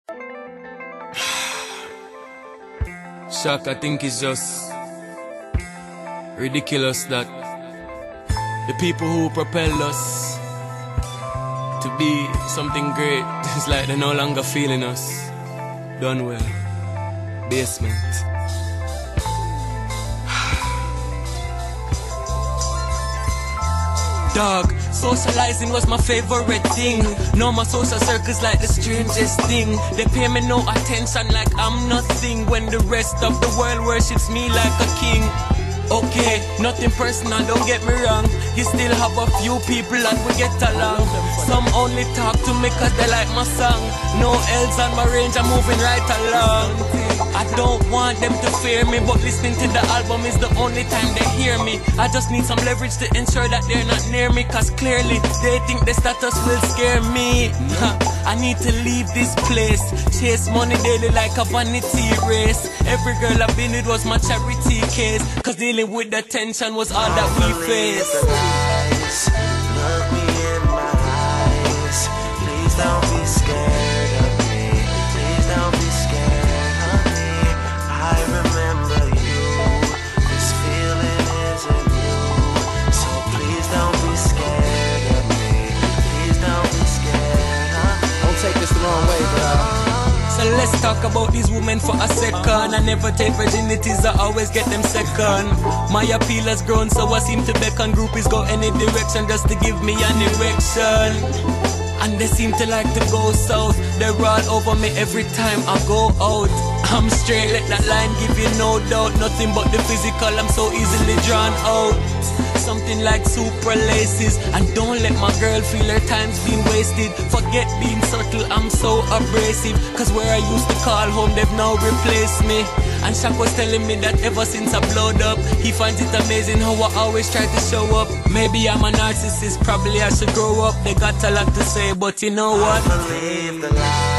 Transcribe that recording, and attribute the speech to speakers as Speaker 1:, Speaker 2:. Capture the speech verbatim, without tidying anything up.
Speaker 1: Shock, I think it's just ridiculous that the people who propelled us to be something great, it's like they're no longer feeling us. Done well. Basement. Dog, socializing was my favorite thing. No more social circles like the strangest thing. They pay me no attention like I'm nothing, when the rest of the world worships me like a king. Okay, nothing personal, don't get me wrong. You still have a few people that we get along. Some only talk to me cause they like my song. No L's on my range, I'm moving right along. I don't want them to fear me, but listening to the album is the only time they hear me. I just need some leverage to ensure that they're not near me, cause clearly they think the status will scare me. I need to leave this place, chase money daily like a vanity race. Every girl I've been with was my charity case, cause dealing with the tension was all that we faced.
Speaker 2: Look me in my eyes, please don't be scared of me. Please don't be scared of me. I remember you, this feeling isn't new. So please don't be scared of me. Please don't be scared of me.
Speaker 3: Don't take this the wrong way, but uh
Speaker 1: So let's talk about these women for a second. I never take virginities, I always get them second. My appeal has grown, so I seem to beckon groupies go any direction just to give me an erection. And they seem to like to go south, they're all over me every time I go out. I'm straight, let that line give you no doubt. Nothing but the physical, I'm so easily drawn out. Something like super laces, and don't let my girl feel her time's been wasted. Forget being subtle, I'm so abrasive, cause where I used to call home, they've now replaced me. And Shaq was telling me that ever since I blowed up, he finds it amazing how I always try to show up. Maybe I'm a narcissist, probably I should grow up. They got a lot to say, but you know what?
Speaker 2: I believe the lie.